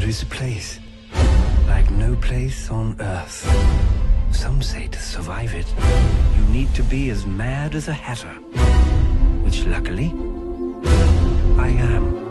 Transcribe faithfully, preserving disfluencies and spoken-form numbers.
is a place like no place on earth. Some say to survive it, you need to be as mad as a hatter. Which luckily, I am.